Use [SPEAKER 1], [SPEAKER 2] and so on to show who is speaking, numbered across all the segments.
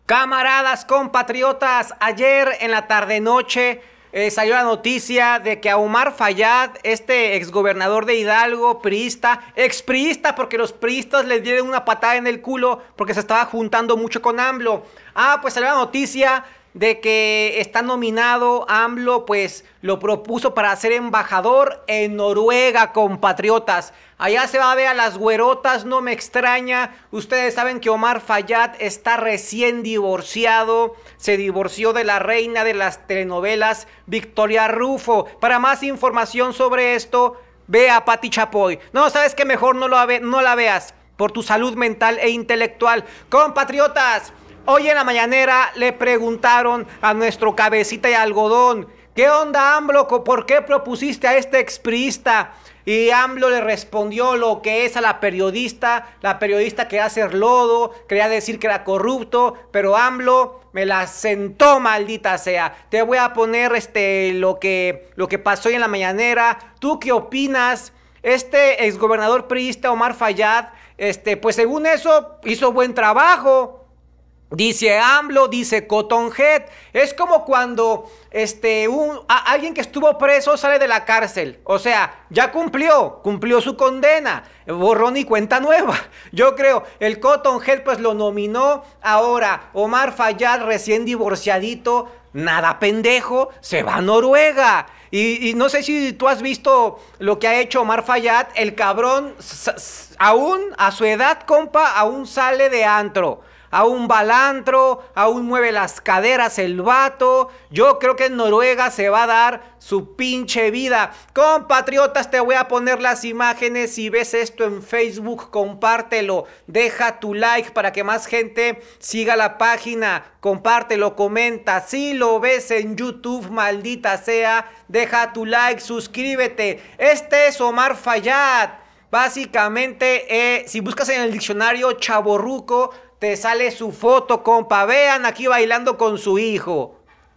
[SPEAKER 1] Camaradas, compatriotas, ayer en la tarde-noche salió la noticia de que a Omar Fayad, este exgobernador de Hidalgo, priista, expriista, porque los priistas le dieron una patada en el culo porque se estaba juntando mucho con AMLO. Pues salió la noticia de que está nominado AMLO, pues lo propuso para ser embajador en Noruega, compatriotas. Allá se va a ver a las güerotas, no me extraña. Ustedes saben que Omar Fayad está recién divorciado. Se divorció de la reina de las telenovelas, Victoria Rufo. Para más información sobre esto, ve a Pati Chapoy. No, ¿sabes qué? Mejor no la veas, por tu salud mental e intelectual. Compatriotas, hoy en la mañanera le preguntaron a nuestro cabecita de algodón: ¿qué onda, AMLO? ¿Por qué propusiste a este expriista? Y AMLO le respondió lo que es a la periodista quería hacer lodo, quería decir que era corrupto, pero AMLO me la sentó, maldita sea. Te voy a poner lo que pasó hoy en la mañanera. ¿Tú qué opinas? Este exgobernador priista Omar Fayad, pues según eso hizo buen trabajo. Dice AMLO, dice Cottonhead. Es como cuando alguien que estuvo preso sale de la cárcel. O sea, ya cumplió su condena. Borrón y cuenta nueva. Yo creo, el Cottonhead pues lo nominó. Ahora, Omar Fayad, recién divorciadito, nada pendejo, se va a Noruega. Y no sé si tú has visto lo que ha hecho Omar Fayad. El cabrón, aún a su edad, compa, aún sale de antro. Aún va al antro, aún mueve las caderas el vato. Yo creo que en Noruega se va a dar su pinche vida. Compatriotas, te voy a poner las imágenes. Si ves esto en Facebook, compártelo. Deja tu like para que más gente siga la página. Compártelo, comenta. Si lo ves en YouTube, maldita sea, deja tu like, suscríbete. Este es Omar Fayad. Básicamente, si buscas en el diccionario chavorruco, te sale su foto, compa. Vean aquí bailando con su hijo.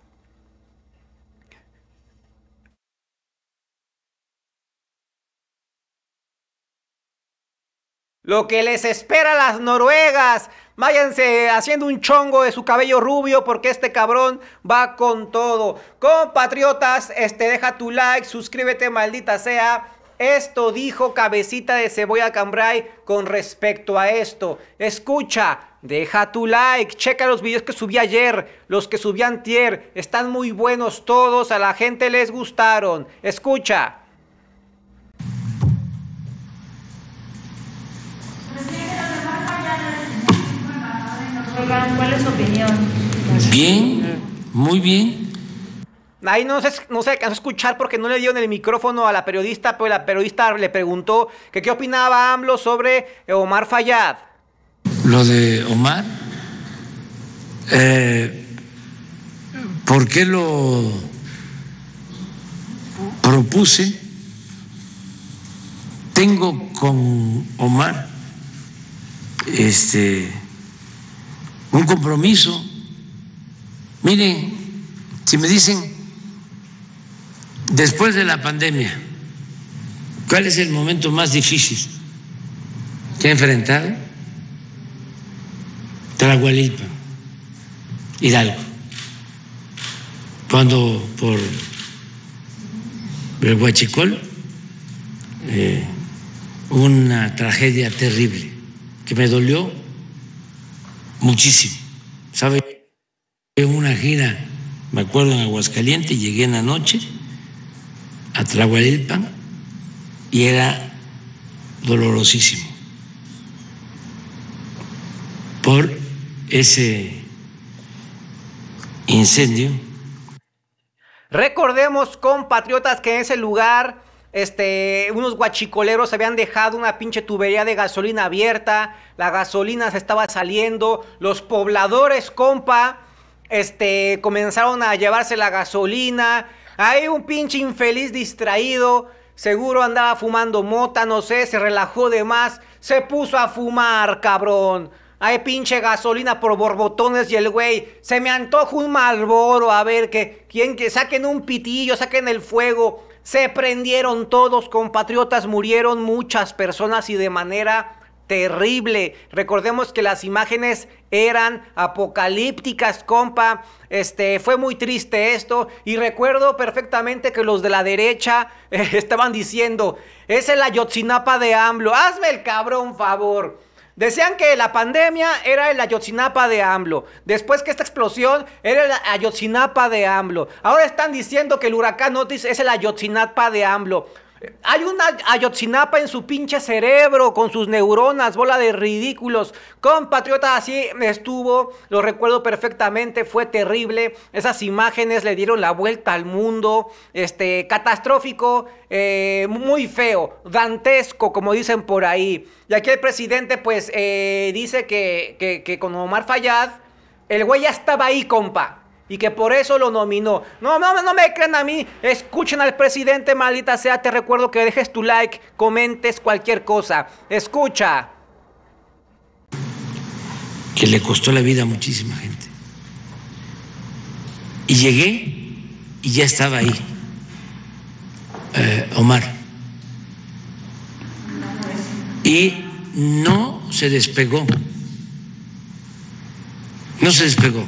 [SPEAKER 1] Lo que les espera a las noruegas. Váyanse haciendo un chongo de su cabello rubio porque este cabrón va con todo. Compatriotas, deja tu like, suscríbete, maldita sea. Esto dijo Cabecita de Cebolla Cambray con respecto a esto. Escucha, deja tu like, checa los videos que subí ayer, los que subí antier. Están muy buenos todos, a la gente les gustaron. Escucha.
[SPEAKER 2] ¿Cuál es su opinión?
[SPEAKER 3] Bien, muy bien.
[SPEAKER 1] Ahí no se alcanzó a escuchar porque no le dieron el micrófono a la periodista, pero la periodista le preguntó que qué opinaba AMLO sobre Omar Fayad.
[SPEAKER 3] Lo de Omar, ¿por qué lo propuse? Tengo con Omar un compromiso. Miren, si me dicen después de la pandemia, ¿cuál es el momento más difícil que ha enfrentado? Tlahualilpan, Hidalgo, cuando por el Huachicol una tragedia terrible que me dolió muchísimo. ¿Sabe? En una gira, me acuerdo, en Aguascalientes, llegué en la noche a Tlahualilpan y era dolorosísimo por ese incendio.
[SPEAKER 1] Recordemos, compatriotas, que en ese lugar unos guachicoleros habían dejado una pinche tubería de gasolina abierta. La gasolina se estaba saliendo. Los pobladores, compa, comenzaron a llevarse la gasolina. Ahí un pinche infeliz distraído, seguro andaba fumando mota, no sé, se relajó de más, se puso a fumar, cabrón. Hay pinche gasolina por borbotones y el güey, se me antoja un Marlboro, a ver, que saquen un pitillo, saquen el fuego. Se prendieron todos, compatriotas, murieron muchas personas y de manera terrible. Recordemos que las imágenes eran apocalípticas, compa. Fue muy triste esto, y recuerdo perfectamente que los de la derecha estaban diciendo, es el Ayotzinapa de AMLO. Hazme el cabrón favor. Decían que la pandemia era el Ayotzinapa de AMLO. Después que esta explosión era el Ayotzinapa de AMLO. Ahora están diciendo que el huracán Otis es el Ayotzinapa de AMLO. Hay una Ayotzinapa en su pinche cerebro, con sus neuronas, bola de ridículos. Compatriotas, así estuvo, lo recuerdo perfectamente, fue terrible. Esas imágenes le dieron la vuelta al mundo. Catastrófico, muy feo, dantesco, como dicen por ahí. Y aquí el presidente, pues, dice que con Omar Fayad, el güey ya estaba ahí, compa, y que por eso lo nominó. No me crean a mí. Escuchen al presidente, maldita sea. Te recuerdo que dejes tu like, comentes cualquier cosa. Escucha.
[SPEAKER 3] Que le costó la vida a muchísima gente. Y llegué y ya estaba ahí Omar. Y no se despegó. No se despegó.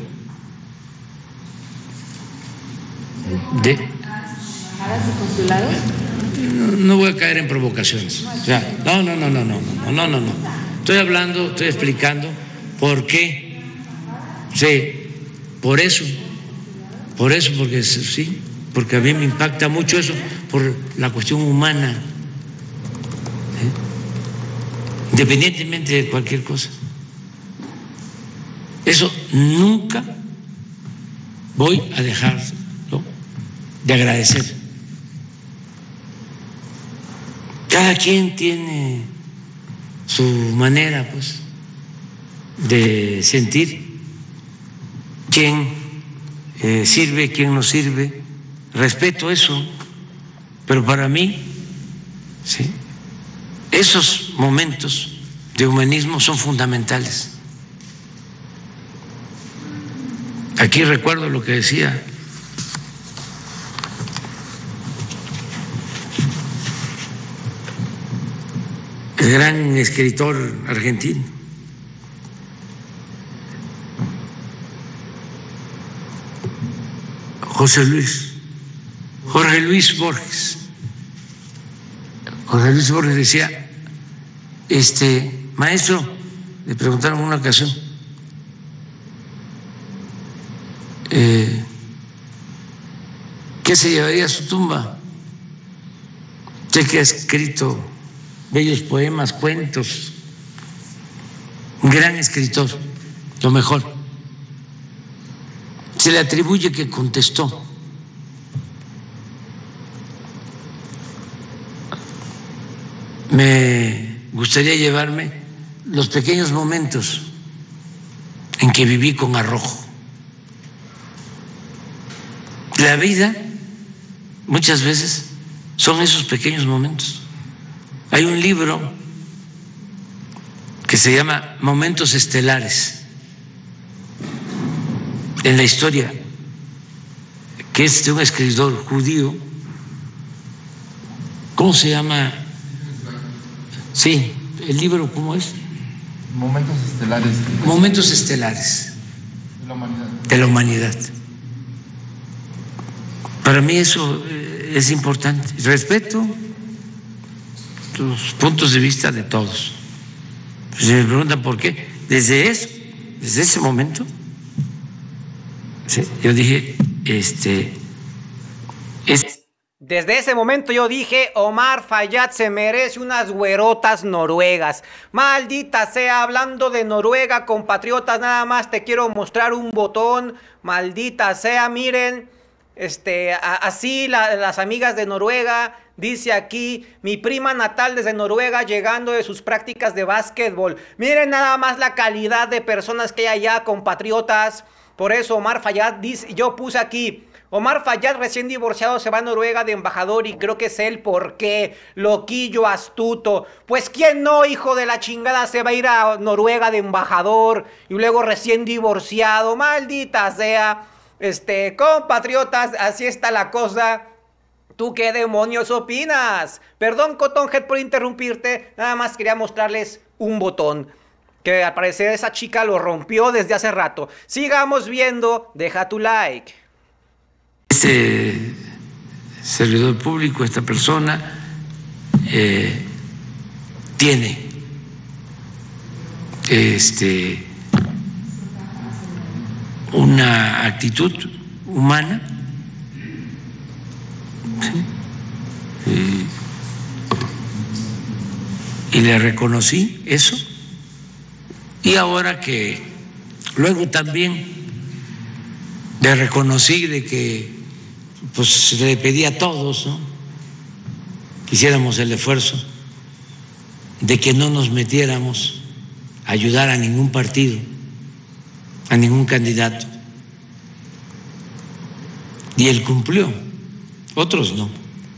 [SPEAKER 3] No voy a caer en provocaciones. O sea, no. Estoy hablando, estoy explicando por qué. Sí, por eso, porque sí, porque a mí me impacta mucho eso, por la cuestión humana, ¿sí? Independientemente de cualquier cosa. Eso nunca voy a dejar de agradecer. Cada quien tiene su manera, pues, de sentir, quién sirve, quién no sirve. Respeto eso, pero para mí, ¿sí?, esos momentos de humanismo son fundamentales. Aquí recuerdo lo que decía el gran escritor argentino, Jorge Luis Borges. Jorge Luis Borges decía, maestro, le preguntaron en una ocasión, ¿qué se llevaría a su tumba? Usted que ha escrito bellos poemas, cuentos, un gran escritor, lo mejor. Se le atribuye que contestó: me gustaría llevarme los pequeños momentos en que viví con arrojo. La vida muchas veces son esos pequeños momentos. Hay un libro que se llama Momentos Estelares en la historia, que es de un escritor judío. ¿Cómo se llama? Sí, el libro, ¿cómo es?
[SPEAKER 2] Momentos Estelares.
[SPEAKER 3] Momentos Estelares de la humanidad. Para mí eso es importante. Respeto los puntos de vista de todos. Si me preguntan por qué, desde ese momento, sí, yo dije,
[SPEAKER 1] Desde ese momento yo dije, Omar Fayad se merece unas güerotas noruegas. Maldita sea, hablando de Noruega, compatriotas, nada más te quiero mostrar un botón. Maldita sea, miren, así las amigas de Noruega. Dice aquí, mi prima natal desde Noruega llegando de sus prácticas de básquetbol. Miren nada más la calidad de personas que hay allá, compatriotas. Por eso Omar Fayad dice, yo puse aquí, Omar Fayad recién divorciado se va a Noruega de embajador y creo que es él. ¿Por qué? Loquillo astuto. Pues quién no, hijo de la chingada, se va a ir a Noruega de embajador y luego recién divorciado. Maldita sea. Compatriotas, así está la cosa. ¿Tú qué demonios opinas? Perdón, Cottonhead, por interrumpirte. Nada más quería mostrarles un botón. Que al parecer esa chica lo rompió desde hace rato. Sigamos viendo. Deja tu like.
[SPEAKER 3] Este servidor público, esta persona, tiene una actitud humana, ¿sí? Y le reconocí eso. Y ahora que luego también le reconocí de que pues le pedí a todos, ¿no?, que hiciéramos el esfuerzo de que no nos metiéramos a ayudar a ningún partido, a ningún candidato. Y él cumplió, otros no.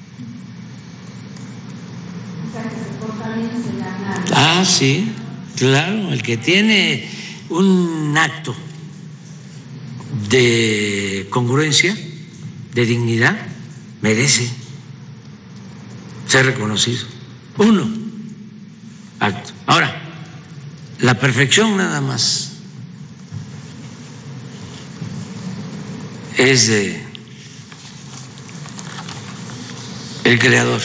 [SPEAKER 3] Ah, sí, claro, el que tiene un acto de congruencia, de dignidad, merece ser reconocido. Uno, acto. Ahora, la perfección nada más es de el Creador.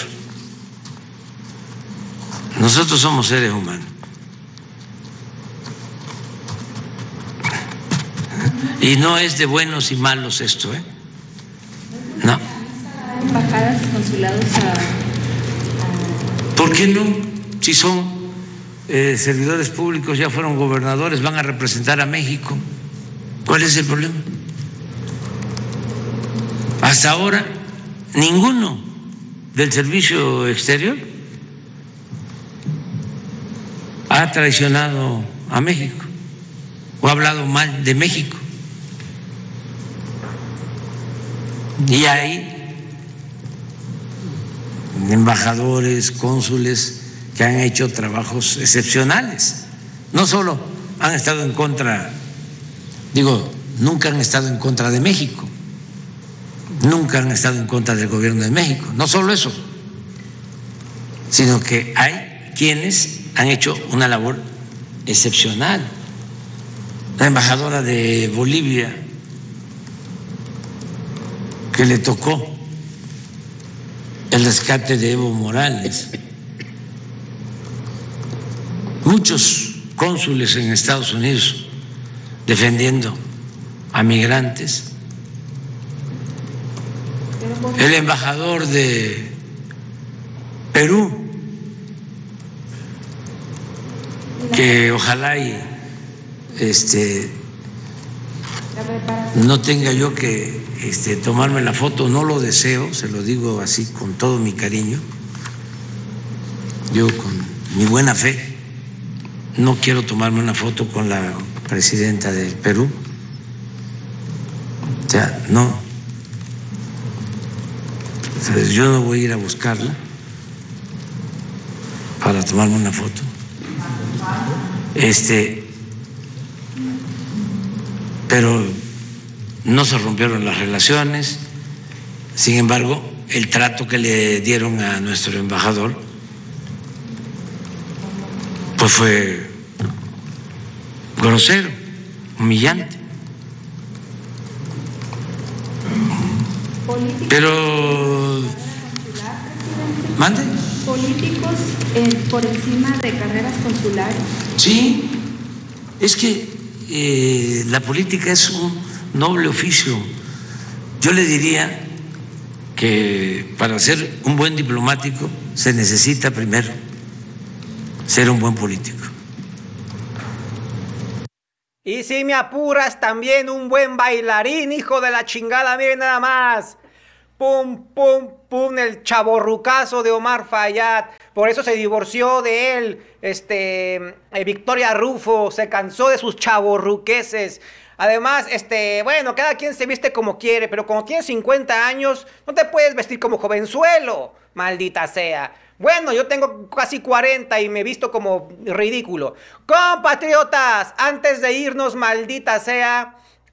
[SPEAKER 3] Nosotros somos seres humanos. Y no es de buenos y malos esto, ¿eh? No.
[SPEAKER 4] Embajadas y consulados
[SPEAKER 3] ¿Por qué no? Si son servidores públicos, ya fueron gobernadores, van a representar a México. ¿Cuál es el problema? Hasta ahora, ninguno del servicio exterior ha traicionado a México o ha hablado mal de México. Y hay embajadores, cónsules que han hecho trabajos excepcionales. No solo han estado en contra, nunca han estado en contra de México, nunca han estado en contra del gobierno de México. No solo eso, sino que hay quienes han hecho una labor excepcional. La embajadora de Bolivia, que le tocó el rescate de Evo Morales, muchos cónsules en Estados Unidos defendiendo a migrantes, el embajador de Perú, que ojalá y no tenga yo que tomarme la foto, no lo deseo, se lo digo así con todo mi cariño, yo con mi buena fe no quiero tomarme una foto con la presidenta del Perú, o sea, no, entonces yo no voy a ir a buscarla para tomarme una foto. Pero no se rompieron las relaciones. Sin embargo, el trato que le dieron a nuestro embajador pues fue grosero, humillante. Pero ¿mande?
[SPEAKER 4] Políticos por encima de carreras consulares.
[SPEAKER 3] Sí, es que la política es un noble oficio. Yo le diría que para ser un buen diplomático se necesita primero ser un buen político.
[SPEAKER 1] Y si me apuras, también un buen bailarín, hijo de la chingada, miren nada más. Pum, pum, pum, el chavorrucazo de Omar Fayad. Por eso se divorció de él, Victoria Rufo, se cansó de sus chavorruqueses. Además, bueno, cada quien se viste como quiere, pero cuando tienes 50 años, no te puedes vestir como jovenzuelo, maldita sea. Bueno, yo tengo casi 40 y me he visto como ridículo. Compatriotas, antes de irnos, maldita sea,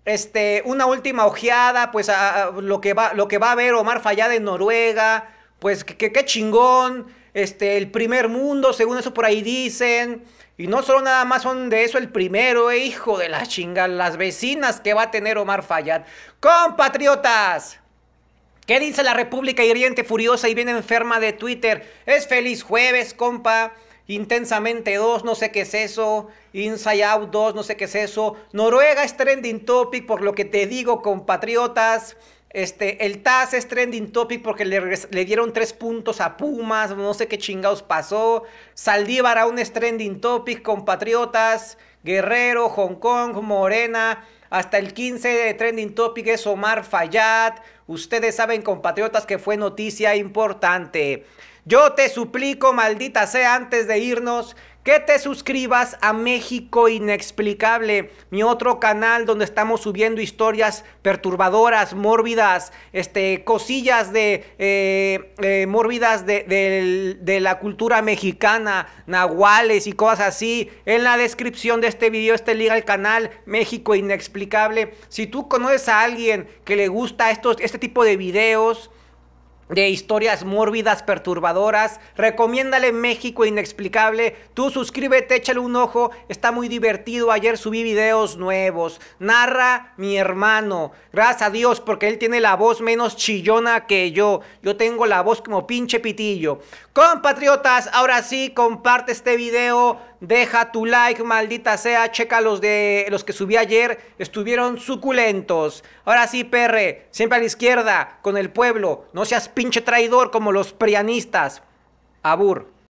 [SPEAKER 1] una última ojeada, pues a lo que va a ver Omar Fayad en Noruega, pues qué chingón, el primer mundo, según eso por ahí dicen. Y no solo nada más son de eso el primero, hijo de la chinga, las vecinas que va a tener Omar Fayad. Compatriotas, ¿qué dice la República Hiriente Furiosa y bien enferma de Twitter? Es feliz jueves, compa. Intensamente 2, no sé qué es eso. Inside Out 2, no sé qué es eso. Noruega es trending topic, por lo que te digo, compatriotas. El TAS es trending topic porque le dieron 3 puntos a Pumas, no sé qué chingados pasó. Saldívar aún es trending topic, compatriotas. Guerrero, Hong Kong, Morena. Hasta el 15 de trending topic es Omar Fayad. Ustedes saben, compatriotas, que fue noticia importante. Yo te suplico, maldita sea, antes de irnos, que te suscribas a México Inexplicable, mi otro canal donde estamos subiendo historias perturbadoras, mórbidas, cosillas mórbidas de la cultura mexicana, nahuales y cosas así. En la descripción de este video está el link al canal México Inexplicable. Si tú conoces a alguien que le gusta este tipo de videos, de historias mórbidas, perturbadoras, recomiéndale México Inexplicable. Tú suscríbete, échale un ojo, está muy divertido. Ayer subí videos nuevos. Narra mi hermano, gracias a Dios, porque él tiene la voz menos chillona que yo. Yo tengo la voz como pinche pitillo. Compatriotas, ahora sí, comparte este video, deja tu like, maldita sea, checa los que subí ayer, estuvieron suculentos. Ahora sí, perre, siempre a la izquierda, con el pueblo, no seas pinche traidor como los prianistas. Abur.